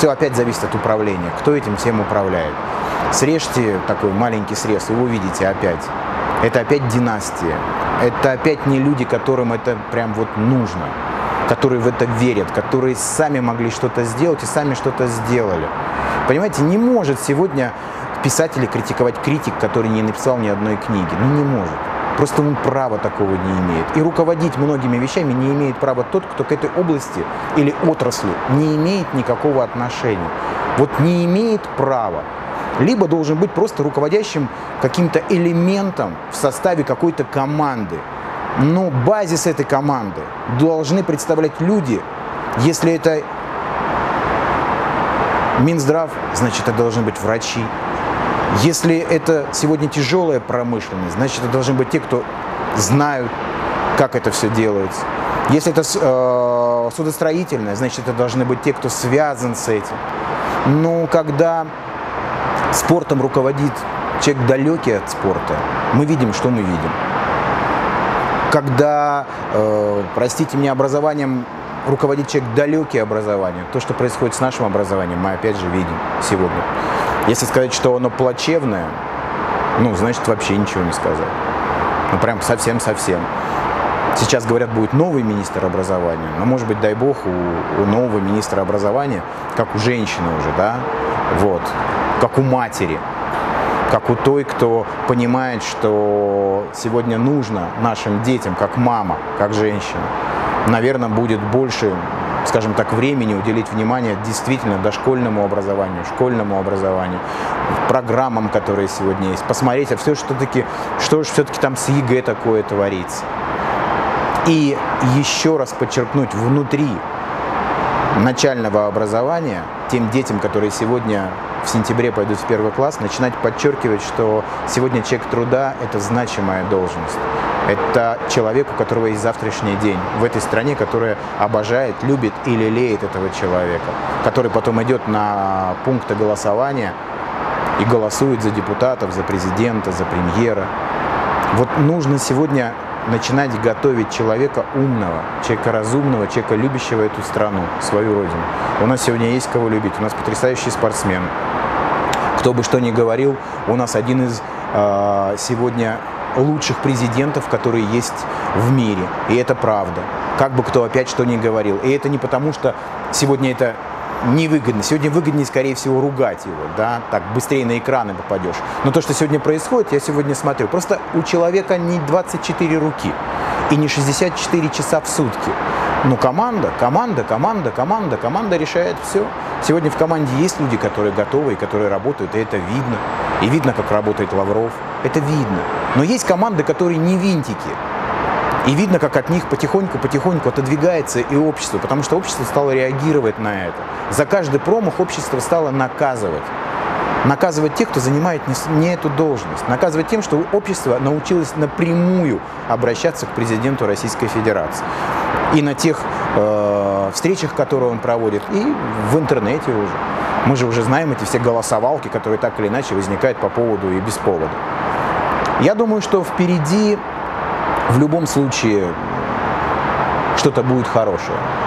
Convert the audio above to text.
все опять зависит от управления, кто этим всем управляет. Срежьте такой маленький срез, и вы увидите опять. Это опять династия. Это опять не люди, которым это прям вот нужно, которые в это верят, которые сами могли что-то сделать и сами что-то сделали. Понимаете, не может сегодня писатель критиковать критик, который не написал ни одной книги. Ну не может. Просто он права такого не имеет. И руководить многими вещами не имеет права тот, кто к этой области или отрасли не имеет никакого отношения. Вот не имеет права. Либо должен быть просто руководящим каким-то элементом в составе какой-то команды. Но базис этой команды должны представлять люди. Если это Минздрав, значит, это должны быть врачи. Если это сегодня тяжелая промышленность, значит, это должны быть те, кто знают, как это все делается. Если это судостроительное, значит, это должны быть те, кто связан с этим. Но когда спортом руководит человек далекий от спорта, мы видим, что мы видим. Когда, простите меня, образованием руководит человек далекий образованию, то, что происходит с нашим образованием, мы опять же видим сегодня. Если сказать, что оно плачевное, ну, значит, вообще ничего не сказать. Ну, прям совсем-совсем. Сейчас, говорят, будет новый министр образования, но, может быть, дай бог, у нового министра образования, как у женщины уже, да, вот, как у матери, как у той, кто понимает, что сегодня нужно нашим детям, как мама, как женщина, наверное, будет больше, скажем так, времени уделить внимание действительно дошкольному образованию, школьному образованию, программам, которые сегодня есть, посмотреть, а что же все-таки там с ЕГЭ такое творится. И еще раз подчеркнуть, внутри начального образования тем детям, которые сегодня в сентябре пойдут в первый класс, начинать подчеркивать, что сегодня человек труда – это значимая должность. Это человек, у которого есть завтрашний день в этой стране, которая обожает, любит и лелеет этого человека, который потом идет на пункты голосования и голосует за депутатов, за президента, за премьера. Вот нужно сегодня начинать готовить человека умного, человека разумного, человека, любящего эту страну, свою родину. У нас сегодня есть кого любить, у нас потрясающий спортсмен. Кто бы что ни говорил, у нас один из сегодня лучших президентов, которые есть в мире. И это правда. Как бы кто опять что ни говорил. И это не потому, что сегодня это невыгодно. Сегодня выгоднее, скорее всего, ругать его, да, так быстрее на экраны попадешь. Но то, что сегодня происходит, я сегодня смотрю. Просто у человека не 24 руки и не 64 часа в сутки. Но команда решает все. Сегодня в команде есть люди, которые готовы и которые работают, и это видно. И видно, как работает Лавров. Это видно. Но есть команды, которые не винтики. И видно, как от них потихоньку отодвигается и общество, потому что общество стало реагировать на это. За каждый промах общество стало наказывать. Наказывать тех, кто занимает не эту должность. Наказывать тем, что общество научилось напрямую обращаться к президенту Российской Федерации. И на тех встречах, которые он проводит, и в интернете уже. Мы же уже знаем эти все голосовалки, которые так или иначе возникают по поводу и без повода. Я думаю, что впереди в любом случае что-то будет хорошее.